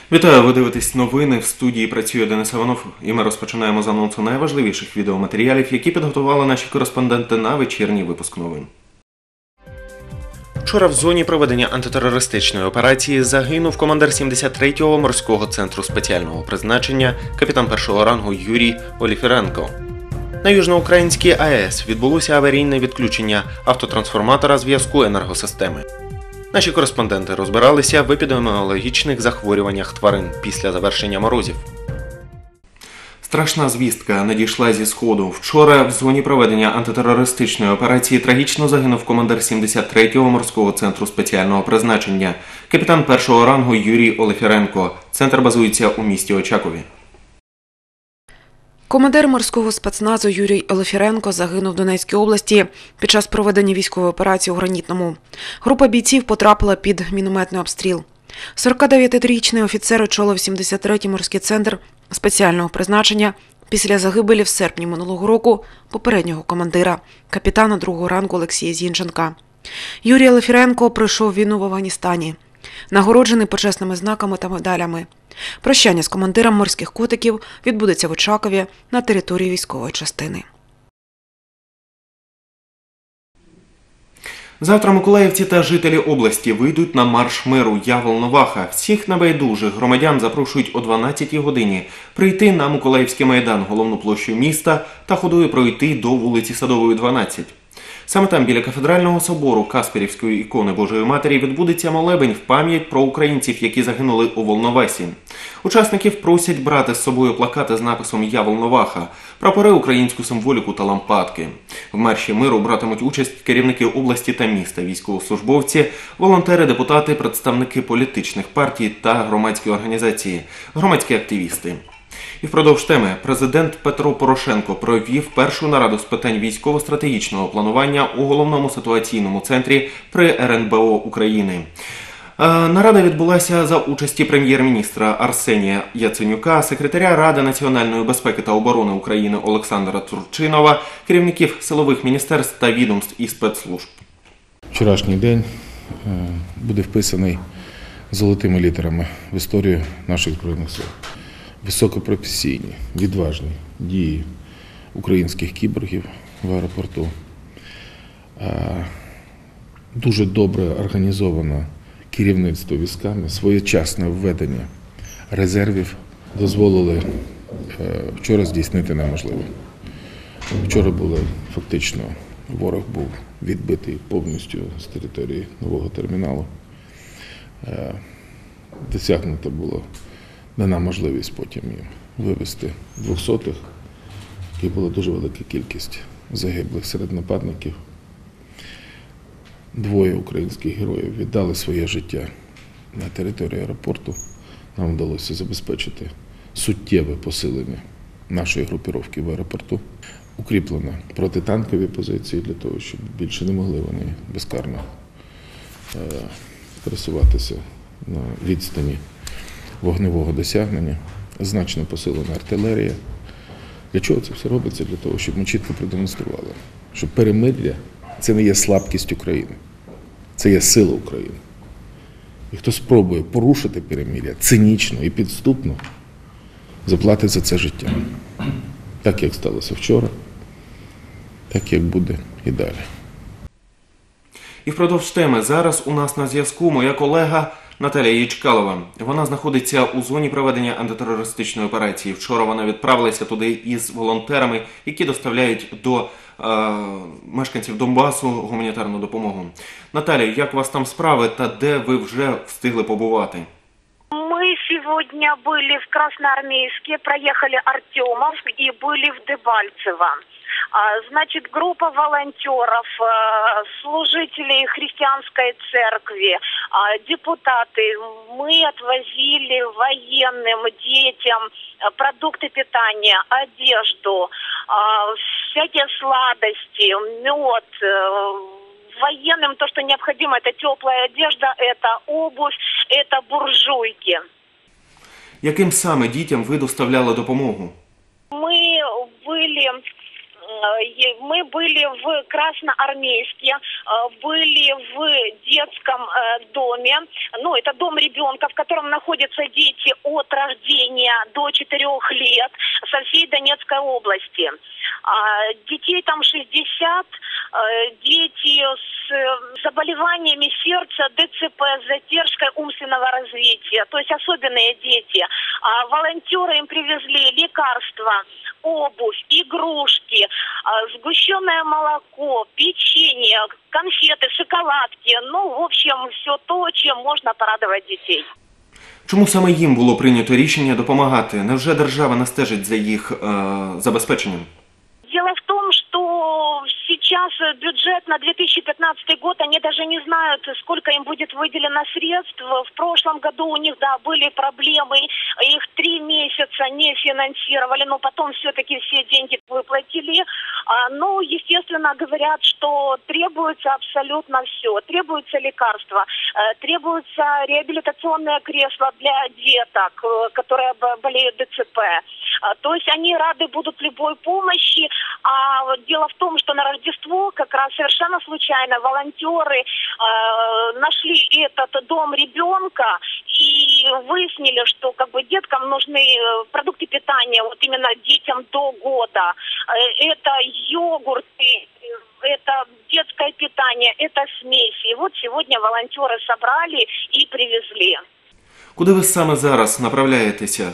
Вітаю, ви дивитесь новини. В студії працює Денис Іванов, і ми розпочинаємо з анонсу найважливіших відеоматеріалів, які підготували наші кореспонденти на вечірній випуск новин. Вчора в зоні проведення антитерористичної операції загинув командир 73-го морського центру спеціального призначення, капітан першого рангу Юрій Оліфіренко. На Южноукраїнській АЕС відбулося аварійне відключення автотрансформатора зв'язку енергосистеми. Наші кореспонденти розбиралися в епідеміологічних захворюваннях тварин після завершення морозів. Страшна звістка надійшла зі Сходу. Вчора в зоні проведення антитерористичної операції трагічно загинув командир 73-го морського центру спеціального призначення, капітан першого рангу Юрій Оліфіренко. Центр базується у місті Очакові. Командир морського спецназу Юрій Оліфіренко загинув в Донецькій області під час проведення військової операції у Гранітному. Група бійців потрапила під мінометний обстріл. 49-річний офіцер очолив 73-й морський центр спеціального призначення після загибелі в серпні минулого року попереднього командира, капітана другого рангу Олексія Зінченка. Юрій Оліфіренко пройшов війну в Афганістані, нагороджений почесними знаками та медалями. Прощання з командиром морських котиків відбудеться в Очакові на території військової частини. Завтра миколаївці та жителі області вийдуть на марш миру «Я Волноваха». Всіх небайдужих громадян запрошують о 12-й годині прийти на Миколаївський майдан, головну площу міста, та ходою пройти до вулиці Садової, 12. Саме там, біля кафедрального собору Касперівської ікони Божої Матері, відбудеться молебень в пам'ять про українців, які загинули у Волновасі. Учасників просять брати з собою плакати з написом «Я Волноваха», прапори, українську символіку та лампадки. В марші миру братимуть участь керівники області та міста, військовослужбовці, волонтери, депутати, представники політичних партій та громадські організації, громадські активісти. І впродовж теми президент Петро Порошенко провів першу нараду з питань військово-стратегічного планування у головному ситуаційному центрі при РНБО України. Нарада відбулася за участі прем'єр-міністра Арсенія Яценюка, секретаря Ради національної безпеки та оборони України Олександра Турчинова, керівників силових міністерств та відомств і спецслужб. Вчорашній день буде вписаний золотими літерами в історію наших Збройних сил. Високопрофесійні, відважні дії українських кіборгів в аеропорту. Дуже добре організоване керівництво військами, своєчасне введення резервів дозволили вчора здійснити неможливе. Вчора фактично ворог був відбитий повністю з території нового терміналу. Досягнуто було дана можливість потім їм вивезти 200-х, і була дуже велика кількість загиблих серед нападників. 2 українських героїв віддали своє життя на території аеропорту. Нам вдалося забезпечити суттєве посилення нашої групіровки в аеропорту. Укріплено протитанкові позиції для того, щоб більше не могли вони безкарно пересуватися на відстані вогневого досягнення, значно посилена артилерія. Для чого це все робиться? Для того, щоб ми чітко продемонстрували, що перемир'я – це не є слабкість України, це є сила України. І хто спробує порушити перемир'я цинічно і підступно, заплатить за це життя. Так, як сталося вчора, так, як буде і далі. І впродовж теми зараз у нас на зв'язку моя колега Наталія Ячкалова. Вона знаходиться у зоні проведення антитерористичної операції. Вчора вона відправилася туди із волонтерами, які доставляють до мешканців Донбасу гуманітарну допомогу. Наталія, як у вас там справи та де ви вже встигли побувати? Мы сегодня были в Красноармейске, проехали Артемов и были в Дебальцево. Значит, группа волонтеров, служителей христианской церкви, депутаты, мы отвозили военным, детям продукты питания, одежду, всякие сладости, мед, военным то, что необходимо, это теплая одежда, это обувь, это буржуйки. Яким саме дітям ви доставляли допомогу? Мы были Мы были в Красноармейске, были в детском доме. Ну, это дом ребенка, в котором находятся дети от рождения до 4 лет со всей Донецкой области. Детей там 60, дети с заболеваниями сердца, ДЦП, с задержкой умственного развития, то есть особенные дети. Волонтеры им привезли лекарства, обувь, игрушки, сгущенное молоко, печенье, конфеты, шоколадки. Ну, в общем, все то, чем можно порадовать детей. Чому саме їм було прийнято рішення допомагати? Невже держава не стежить за їх забезпеченням? Дело в том, что сейчас бюджет на 2015 год, они даже не знают, сколько им будет выделено средств. В прошлом году у них, да, были проблемы, их 3 месяца не финансировали, но потом все-таки все деньги выплатили. Ну, естественно, говорят, что требуется абсолютно все. Требуются лекарства, требуются реабилитационные кресла для деток, которые болеют ДЦП. То есть они рады будут любой помощи. А дело в том, что на Рождество как раз совершенно случайно волонтеры нашли этот дом ребенка и выяснили, что как бы деткам нужны продукты питания, вот именно детям до года. Это йогурты, это детское питание, это смеси. И вот сегодня волонтеры собрали и привезли. Куди ви саме зараз направляєтеся?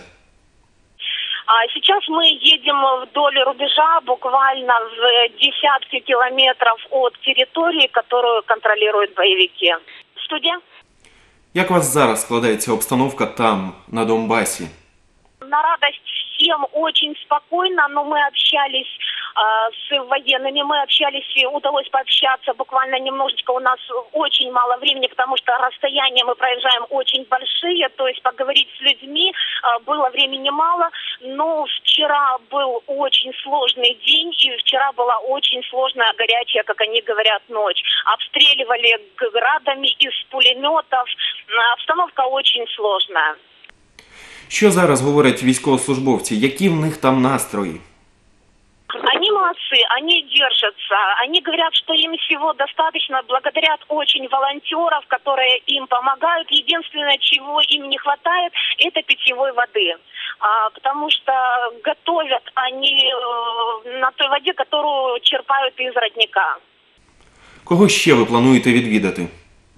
Сейчас мы едем вдоль рубежа, буквально в десятки километров от территории, которую контролируют боевики. Студия? Як у вас зараз складається обстановка там, на Донбасі? На радость всем очень спокойно, но мы общались с военными, мы общались, удалось пообщаться буквально немножечко, у нас очень мало времени, потому что расстояния мы проезжаем очень большие, то есть поговорить с людьми было времени мало, но вчера был очень сложный день, и вчера была очень сложная, горячая, как они говорят, ночь. Обстреливали градами из пулеметов, обстановка очень сложная. Що зараз говорять військовослужбовці? Які в них там настрої? Они молодцы, они держатся. Они говорят, что им всего достаточно, благодарят очень волонтеров, которые им помогают. Единственное, чего им не хватает, это питьевой воды. Потому что готовят они на той воде, которую черпают из родника. Кого ще ви плануєте відвідати?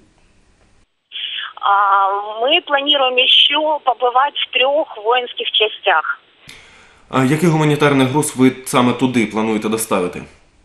Мы планируем еще побывать в 3 воинских частях. А який гуманітарний груз ви саме туди плануєте доставити?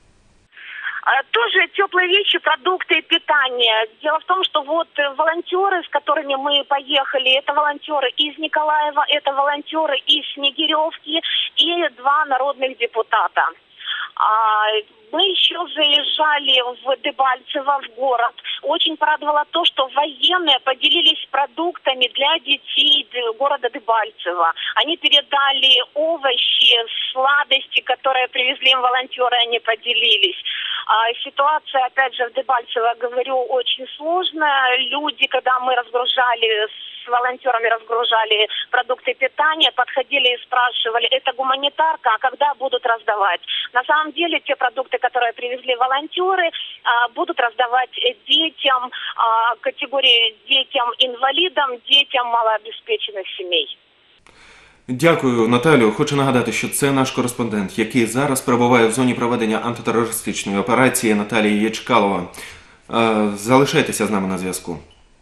Тоже теплые вещи, продукты, питание. Дело в том, что вот волонтеры, с которыми мы поехали, это волонтеры из Николаева, это волонтеры из Снегиревки и 2 народных депутата. Мы еще заезжали в Дебальцево, в город. Очень порадовало то, что военные поделились продуктами для детей города Дебальцево. Они передали овощи, сладости, которые привезли им волонтеры, они поделились. Ситуация, опять же, в Дебальцево, говорю, очень сложная. Люди, когда мы разгружали, с волонтерами разгружали продукты питания, подходили и спрашивали, это гуманитарка, а когда будут раздавать? На самом деле, те продукты, которые привезли волонтеры, будут раздавать детям, категории детям-инвалидам, детям малообеспеченных семей. Дякую, Наталю. Хочу нагадати, що це наш кореспондент, який зараз перебуває в зоні проведення антитерористичної операції, Наталія Єчкалова. Залишайтеся з нами на зв'язку.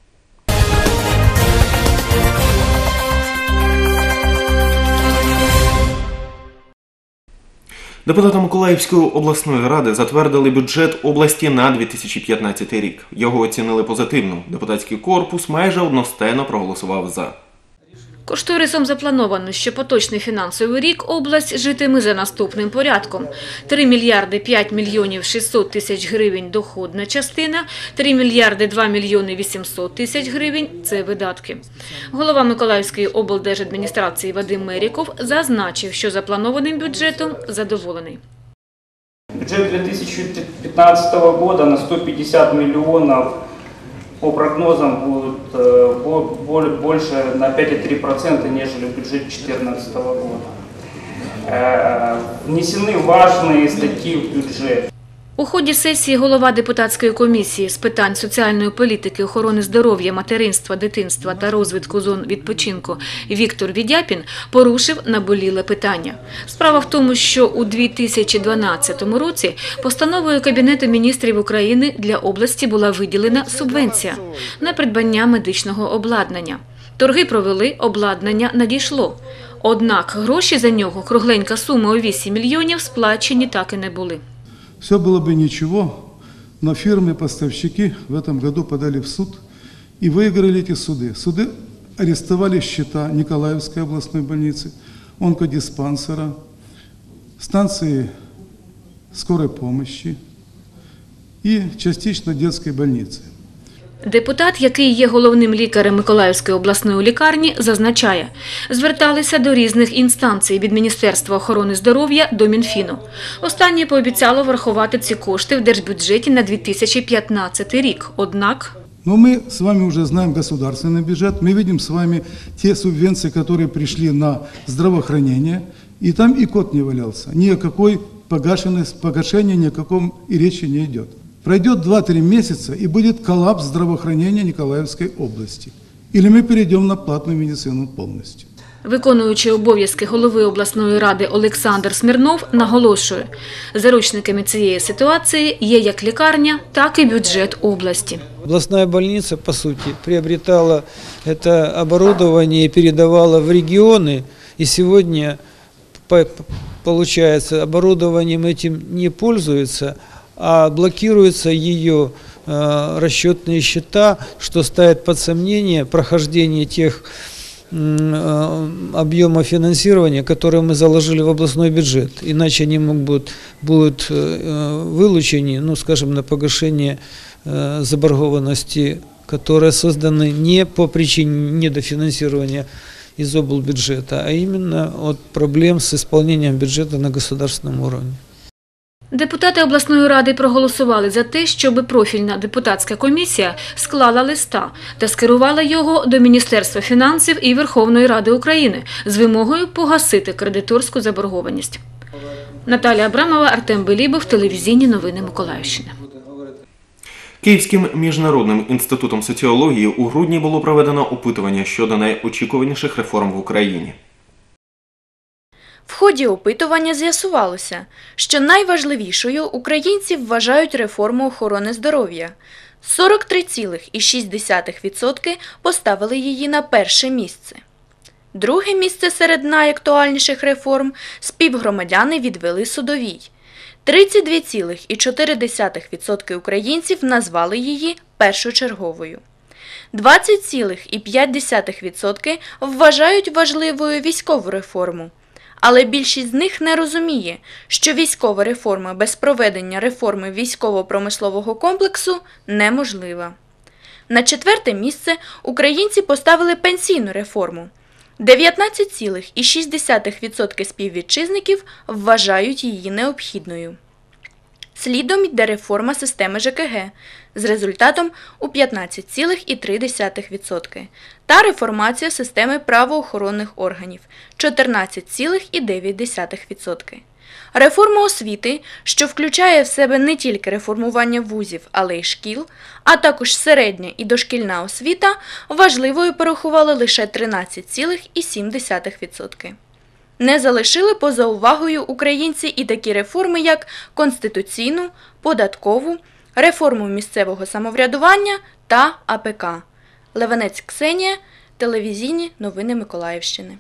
Депутати Миколаївської обласної ради затвердили бюджет області на 2015 рік. Його оцінили позитивно. Депутатський корпус майже одностайно проголосував «за». Кошторисом заплановано, що поточний фінансовий рік область житиме за наступним порядком. 3 мільярди 5 мільйонів 600 тисяч гривень – доходна частина, 3 мільярди 2 мільйони 800 тисяч гривень – це видатки. Голова Миколаївської облдержадміністрації Вадим Меріков зазначив, що запланованим бюджетом задоволений. Бюджет 2015 года на 150 миллионов по прогнозам будет больше на 5,3%, нежели бюджет 2014 года. внесены важные статьи в бюджет. У ході сесії голова депутатської комісії з питань соціальної політики, охорони здоров'я, материнства, дитинства та розвитку зон відпочинку Віктор Відяпін порушив наболіле питання. Справа в тому, що у 2012 році постановою Кабінету міністрів України для області була виділена субвенція на придбання медичного обладнання. Торги провели, обладнання надійшло. Однак гроші за нього, кругленька сума у 8 мільйонів, сплачені так і не були. Все было бы ничего, но фирмы-поставщики в этом году подали в суд и выиграли эти суды. Суды арестовали счета Николаевской областной больницы, онкодиспансера, станции скорой помощи и частично детской больницы. Депутат, який є головним лікарем Миколаївської обласної лікарні, зазначає, зверталися до різних інстанцій від Міністерства охорони здоров'я до Мінфіну. Останнє пообіцяло врахувати ці кошти в держбюджеті на 2015 рік. Однак... Но мы с вами уже знаем государственный бюджет, мы видим с вами те субвенции, которые пришли на здравоохранение, и там и кот не валялся. Ни о какой погашении, ни о каком и речи не идет. Пройдет 2-3 месяца, и будет коллапс здравоохранения Николаевской области. Или мы перейдем на платную медицину полностью. Виконуючий обов'язки голови обласної ради Олександр Смірнов наголошує, заручниками цієї ситуації є як лікарня, так і бюджет області. Областная больница, по сути, приобретала это оборудование и передавала в регионы, и сегодня, получается, оборудованием этим не пользуются, а блокируются ее расчетные счета, что ставит под сомнение прохождение тех объема финансирования, которые мы заложили в областной бюджет. Иначе они будут вылучены, ну, скажем, на погашение заборгованности, которые созданы не по причине недофинансирования из облбюджета, а именно от проблем с исполнением бюджета на государственном уровне. Депутати обласної ради проголосували за те, щоб профільна депутатська комісія склала листа та скерувала його до Міністерства фінансів і Верховної Ради України з вимогою погасити кредиторську заборгованість. Наталія Абрамова, Артем Белібов, телевізійні новини Миколаївщини. Київським міжнародним інститутом соціології у грудні було проведено опитування щодо найочікуваніших реформ в Україні. В ході опитування з'ясувалося, що найважливішою українці вважають реформу охорони здоров'я. 43,6% поставили її на перше місце. Друге місце серед найактуальніших реформ співгромадяни відвели судовій. 32,4% українців назвали її першочерговою. 20,5% вважають важливою військову реформу. Але більшість з них не розуміє, що військова реформа без проведення реформи військово-промислового комплексу неможлива. На четверте місце українці поставили пенсійну реформу. 19,6% співвітчизників вважають її необхідною. Слідом йде реформа системи ЖКГ з результатом у 15,3% та реформація системи правоохоронних органів – 14,9%. Реформа освіти, що включає в себе не тільки реформування вузів, але й шкіл, а також середня і дошкільна освіта, важливою порахували лише 13,7%. Не залишили поза увагою українці і такі реформи, як конституційну, податкову, реформу місцевого самоврядування та АПК. Левенець Ксенія, телевізійні новини Миколаївщини.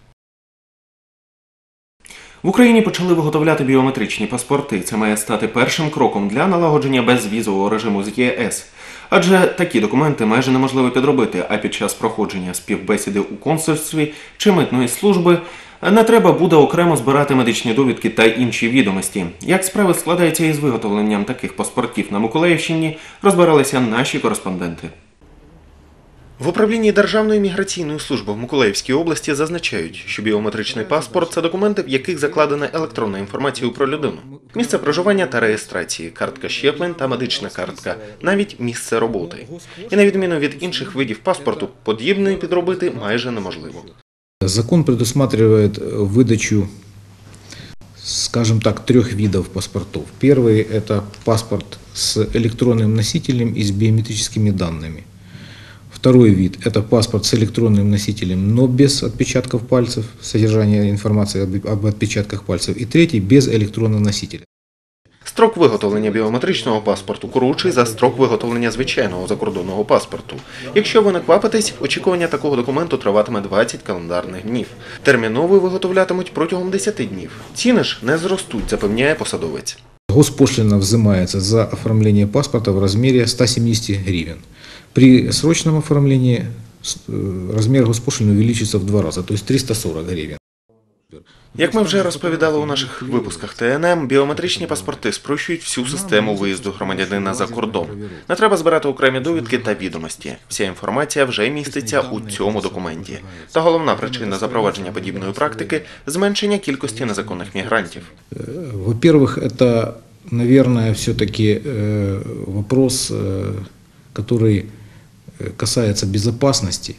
В Україні почали виготовляти біометричні паспорти. Це має стати першим кроком для налагодження безвізового режиму з ЄС. Адже такі документи майже неможливо підробити, а під час проходження співбесіди у консульстві чи митної служби не треба буде окремо збирати медичні довідки та інші відомості. Як справи складаються із виготовленням таких паспортів на Миколаївщині, розбиралися наші кореспонденти. В управлінні Державної міграційної служби в Миколаївській області зазначають, що біометричний паспорт – це документи, в яких закладена електронна інформація про людину. Місце проживання та реєстрації, картка щеплень та медична картка, навіть місце роботи. І на відміну від інших видів паспорту, подібної підробити майже неможливо. Закон предусматривает выдачу скажем так, 3 видов паспортов. Первый – это паспорт с электронным носителем и с биометрическими данными. Второй вид – это паспорт с электронным носителем, но без отпечатков пальцев, содержание информации об отпечатках пальцев. И третий – без электронного носителя. Строк виготовлення біометричного паспорту коротший за строк виготовлення звичайного закордонного паспорту. Якщо ви не квапитесь, очікування такого документу триватиме 20 календарних днів. Терміновий виготовлятимуть протягом 10 днів. Ціни ж не зростуть, запевняє посадовець. Госпошлина взимается за оформление паспорта в размере 170 гривен. При срочном оформлении размер госпошлины увеличится в 2 раза, то есть 340 гривен. Як ми вже розповідали у наших випусках ТНМ, біометричні паспорти спрощують всю систему виїзду громадянина за кордон. Не треба збирати окремі довідки та відомості. Вся інформація вже міститься у цьому документі. Та головна причина запровадження подібної практики – зменшення кількості незаконних мігрантів. Во-первых, это, наверное, все-таки вопрос, который касается безопасности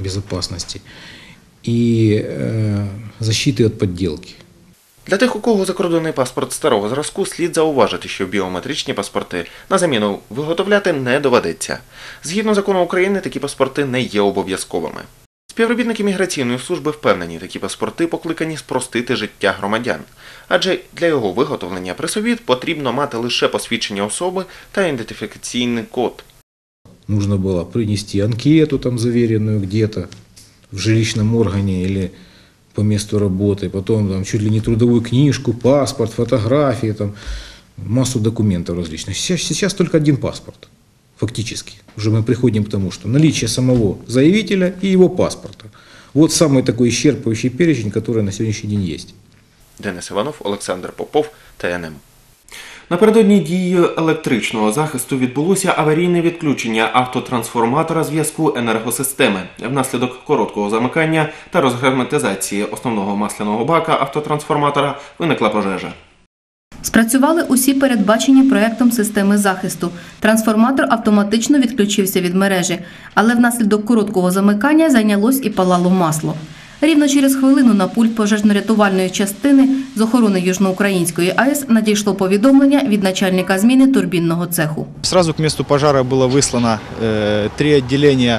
и защиты от подделки. Для тих, у кого закордонний паспорт старого зразку, слід зауважити, що біометричні паспорти на заміну виготовляти не доведеться. Згідно закону України, такі паспорти не є обов'язковими. Співробітники міграційної служби впевнені, такі паспорти покликані спростити життя громадян. Адже для його виготовлення при собі потрібно мати лише посвідчення особи та ідентифікаційний код. Нужно было принести анкету там заверенную где-то в жилищном органе или по месту работы, потом там чуть ли не трудовую книжку, паспорт, фотографии, там массу документов различных. Сейчас только один паспорт, фактически. Уже мы приходим к тому, что наличие самого заявителя и его паспорта. Вот самый такой исчерпывающий перечень, который на сегодняшний день есть. Денис Іванов, Олександр Попов, ТНМ. Напередодні дії електричного захисту відбулося аварійне відключення автотрансформатора зв'язку енергосистеми. Внаслідок короткого замикання та розгерметизації основного масляного бака автотрансформатора виникла пожежа. Спрацювали усі передбачені проектом системи захисту. Трансформатор автоматично відключився від мережі, але внаслідок короткого замикання зайнялось і палало масло. Рівно через хвилину на пульт пожежно-рятувальної частини з охорони Южноукраїнської АЕС надійшло повідомлення від начальника зміни турбінного цеху. Сразу к месту пожара было выслано 3 отделения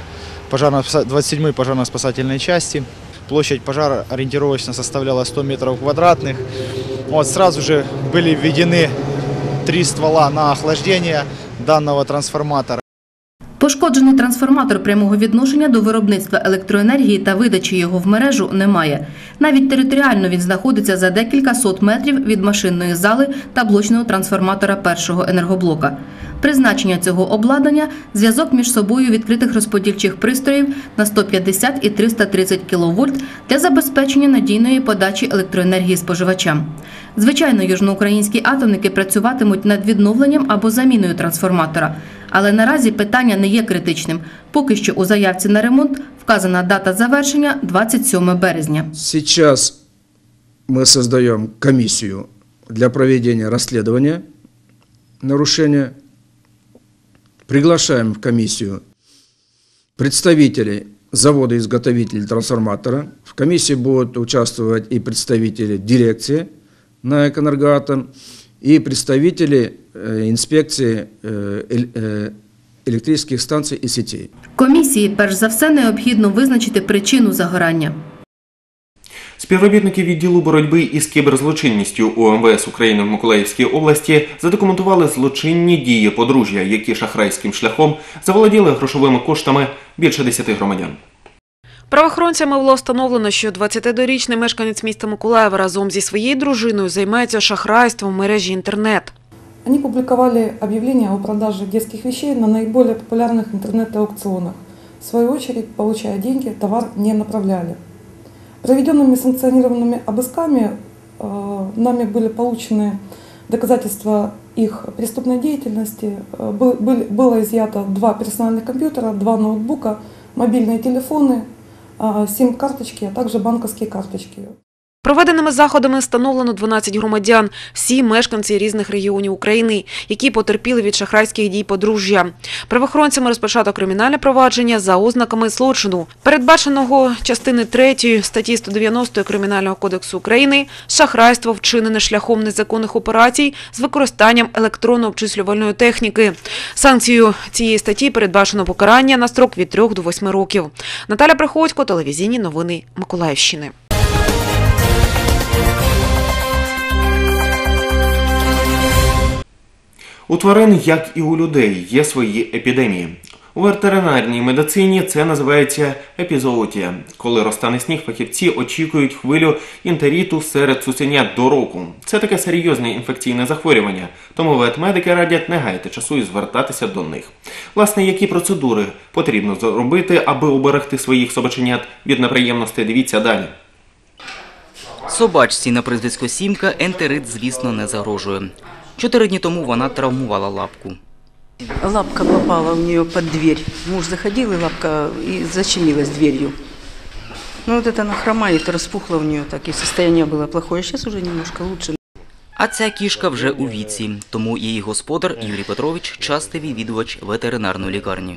27-й пожарно-спасательной части. Площадь пожара ориентировочно составляла 100 метров квадратных. Вот сразу же были введены 3 ствола на охлаждение данного трансформатора. Пошкоджений трансформатор прямого відношення до виробництва електроенергії та видачі його в мережу немає. Навіть територіально він знаходиться за декілька сот метрів від машинної зали та блочного трансформатора першого енергоблока. Призначення цього обладнання – зв'язок між собою відкритих розподільчих пристроїв на 150 і 330 кВт для забезпечення надійної подачі електроенергії споживачам. Звичайно, южноукраїнські атомники працюватимуть над відновленням або заміною трансформатора. Але наразі питання не є критичним. Поки що у заявці на ремонт вказана дата завершення – 27 березня. Сейчас мы создаем комиссию для проведения расследования нарушения. Приглашаем в комиссию представителей завода-изготовителей трансформатора. В комиссии будут участвовать и представители дирекции на «Экоэнергоатом», и представители інспекції електричних станцій і сетей. Комісії перш за все необхідно визначити причину загорання. Співробітники відділу боротьби із кіберзлочинністю УМВС України в Миколаївській області задокументували злочинні дії подружжя, які шахрайським шляхом заволоділи грошовими коштами більше 10 громадян. Правоохоронцями було встановлено, що 22-річний мешканець міста Миколаєва разом зі своєю дружиною займається шахрайством в мережі інтернет. Они публиковали объявления о продаже детских вещей на наиболее популярных интернет-аукционах. В свою очередь, получая деньги, товар не направляли. Проведенными санкционированными обысками нами были получены доказательства их преступной деятельности. Было изъято 2 персональных компьютера, 2 ноутбука, мобильные телефоны, сим-карточки, а также банковские карточки. Проведеними заходами встановлено 12 громадян, всі мешканці різних регіонів України, які потерпіли від шахрайських дій подружжя. Правоохоронцями розпочато кримінальне провадження за ознаками злочину, передбаченого частини 3 статті 190 Кримінального кодексу України «Шахрайство, вчинене шляхом незаконних операцій з використанням електронно-обчислювальної техніки». Санкцією цієї статті передбачено покарання на строк від 3 до 8 років. Наталя Приходько, телевізійні новини Миколаївщини. У тварин, як і у людей, є свої епідемії. У ветеринарній медицині це називається епізоотія. Коли розтане сніг, фахівці очікують хвилю ентериту серед цуценят до року. Це таке серйозне інфекційне захворювання, тому ветмедики радять не гаяти часу і звертатися до них. Власне, які процедури потрібно зробити, аби уберегти своїх собаченят від неприємностей, дивіться далі. Собачці на прізвисько Сімка ентерит, звісно, не загрожує. 4 дні тому вона травмувала лапку. Лапка попала у нее под дверь. Муж заходил, и лапка и зачинилась дверью. Ну вот это она хромает, распухла у нее так, и состояние было плохое. Сейчас уже немножко лучше. А ця кішка вже у віці, тому її господар Юрій Петрович – частий відвідувач ветеринарної лікарні.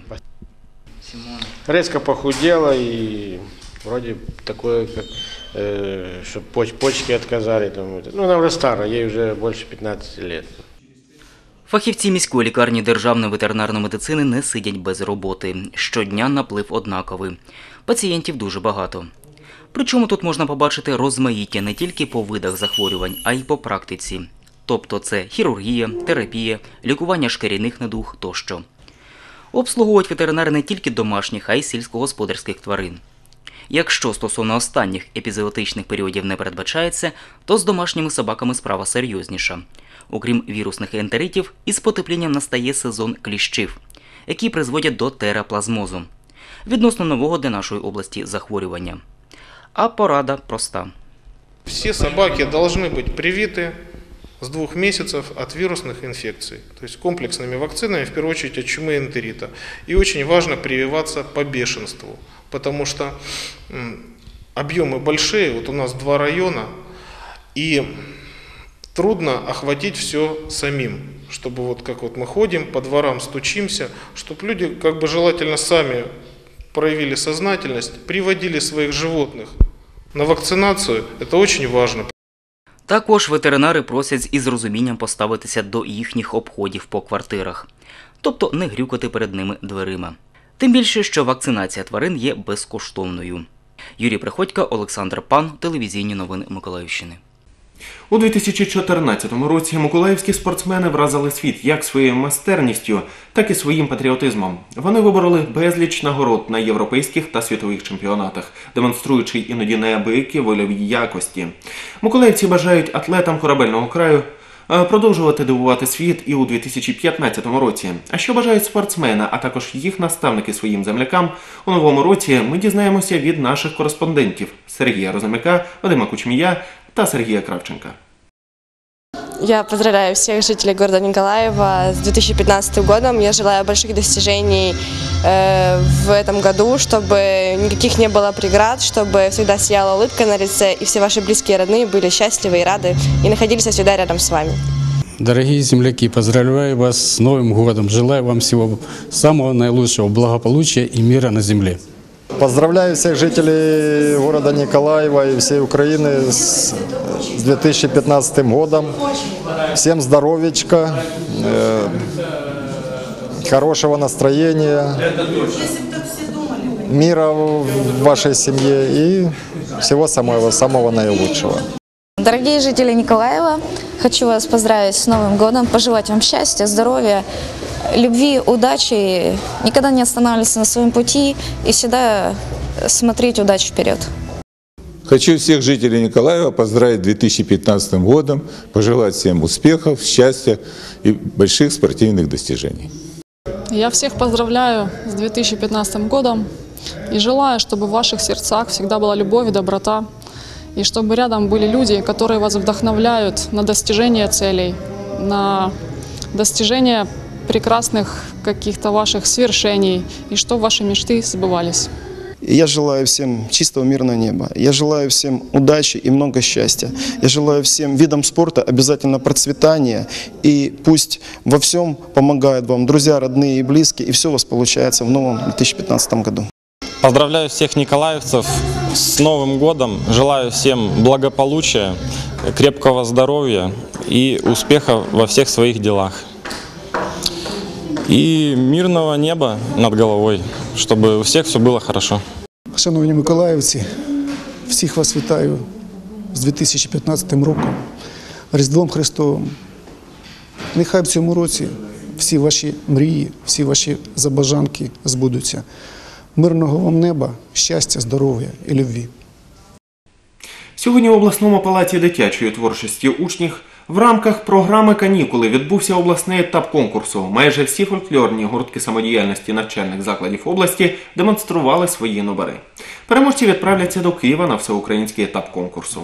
Резко похудела и вроде такое, как, что почки отказали. Ну, она уже старая, ей уже больше 15 лет. Фахівці міської лікарні Державної ветеринарної медицини не сидять без роботи. Щодня наплив однаковий. Пацієнтів дуже багато. Причому тут можна побачити розмаїття не тільки по видах захворювань, а й по практиці. Тобто це хірургія, терапія, лікування шкіряних недуг тощо. Обслуговують ветеринари не тільки домашніх, а й сільськогосподарських тварин. Якщо стосовно останніх епізоотичних періодів не передбачається, то з домашніми собаками справа серйозніша. Окрім вірусних ентеритів, із потеплінням настає сезон кліщів, які призводять до тераплазмозу, відносно нового для нашої області захворювання. А порада проста. Все собаки должны быть привиты с 2 месяцев от вирусных инфекций, то есть комплексными вакцинами, в первую очередь от чумы и энтерита. И очень важно прививаться по бешенству, потому что объемы большие, вот у нас 2 района, и трудно охватить все самим, чтобы вот как вот мы ходим, по дворам стучимся, чтобы люди как бы желательно сами проявили сознательность, приводили своих животных на вакцинацию, это очень важно. Також ветеринари просять із розумінням поставитися до їхніх обходів по квартирах, тобто не грюкати перед ними дверима. Тим більше, що вакцинація тварин є безкоштовною. Юрій Приходько, Олександр Пан, телевізійні новини Миколаївщини. У 2014 році миколаївські спортсмени вразили світ як своєю майстерністю, так і своїм патріотизмом. Вони вибороли безліч нагород на європейських та світових чемпіонатах, демонструючи іноді неабиякі вольові якості. Миколаївці бажають атлетам корабельного краю продовжувати дивувати світ і у 2015 році. А що бажають спортсмени, а також їх наставники своїм землякам, у новому році ми дізнаємося від наших кореспондентів Сергія Розумяка, Вадима Кучмія та Сергія Кравченка. Я поздравляю всех жителей города Николаева с 2015 годом. Я желаю больших достижений в этом году, чтобы никаких не было преград, чтобы всегда сияла улыбка на лице, и все ваши близкие и родные были счастливы и рады, и находились всегда рядом с вами. Дорогие земляки, поздравляю вас с Новым годом. Желаю вам всего самого наилучшего, благополучия и мира на земле. Поздравляю всех жителей города Николаева и всей Украины с 2015 годом. Всем здоровечка, хорошего настроения, мира в вашей семье и всего самого наилучшего. Дорогие жители Николаева, хочу вас поздравить с Новым годом, пожелать вам счастья, здоровья, любви, удачи, никогда не останавливаться на своем пути и всегда смотреть удачу вперед. Хочу всех жителей Николаева поздравить с 2015 годом, пожелать всем успехов, счастья и больших спортивных достижений. Я всех поздравляю с 2015 годом и желаю, чтобы в ваших сердцах всегда была любовь и доброта, и чтобы рядом были люди, которые вас вдохновляют на достижение целей, на достижение прекрасных каких-то ваших свершений, и чтобы ваши мечты сбывались. И я желаю всем чистого мирного неба. Я желаю всем удачи и много счастья. Я желаю всем видам спорта обязательно процветания. И пусть во всем помогают вам друзья, родные и близкие. И все у вас получается в новом 2015 году. Поздравляю всех николаевцев с Новым годом. Желаю всем благополучия, крепкого здоровья и успеха во всех своих делах. И мирного неба над головой, чтобы у всех все было хорошо. Шановні миколаївці, всіх вас вітаю з 2015 роком, Різдвом Христовим. Нехай в цьому році всі ваші мрії, всі ваші забажанки збудуться. Мирного вам неба, щастя, здоров'я і любві. Сьогодні в обласному палаці дитячої творчості учнів в рамках програми «Канікули» відбувся обласний етап конкурсу. Майже всі фольклорні гуртки самодіяльності навчальних закладів області демонстрували свої номери. Переможці відправляться до Києва на всеукраїнський етап конкурсу.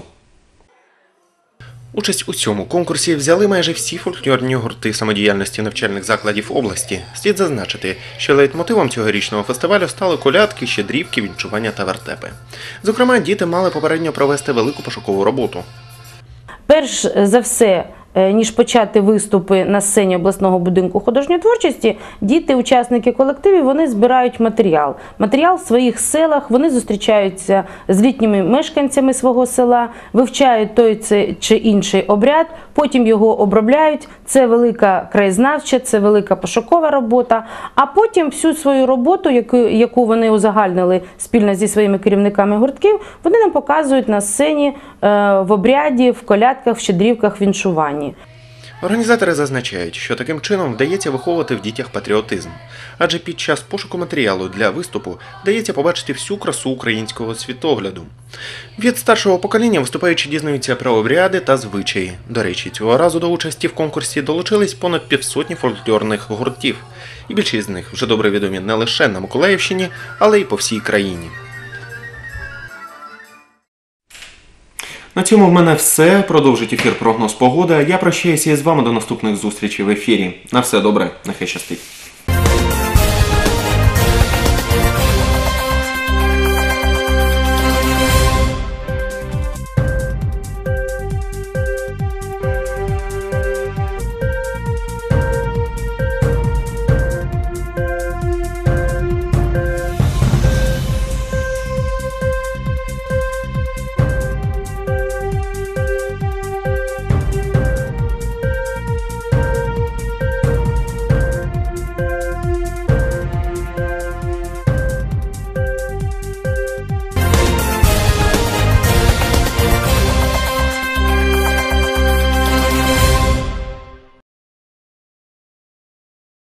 Участь у цьому конкурсі взяли майже всі фольклорні гурти самодіяльності навчальних закладів області. Слід зазначити, що лейтмотивом цьогорічного фестивалю стали колядки, щедрівки, вінчування та вертепи. Зокрема, діти мали попередньо провести велику пошукову роботу. Перш за все, ніж почати виступи на сцені обласного будинку художньої творчості, діти, учасники колективів, вони збирають матеріал. Матеріал в своїх селах, вони зустрічаються з літніми мешканцями свого села, вивчають той чи інший обряд, потім його обробляють. Це велика краєзнавча, це велика пошукова робота. А потім всю свою роботу, яку вони узагальнили спільно зі своїми керівниками гуртків, вони нам показують на сцені в обряді, в колядках, в щедрівках, віншуванні. Організатори зазначають, що таким чином вдається виховувати в дітях патріотизм. Адже під час пошуку матеріалу для виступу вдається побачити всю красу українського світогляду. Від старшого покоління виступаючі дізнаються про обряди та звичаї. До речі, цього разу до участі в конкурсі долучились понад півсотні фольклорних гуртів. І більшість з них вже добре відомі не лише на Миколаївщині, але й по всій країні. На цьому в мене все. Продовжить ефір прогноз погоди. Я прощаюся із вами до наступних зустрічей в ефірі. На все добре. Нехай щастить.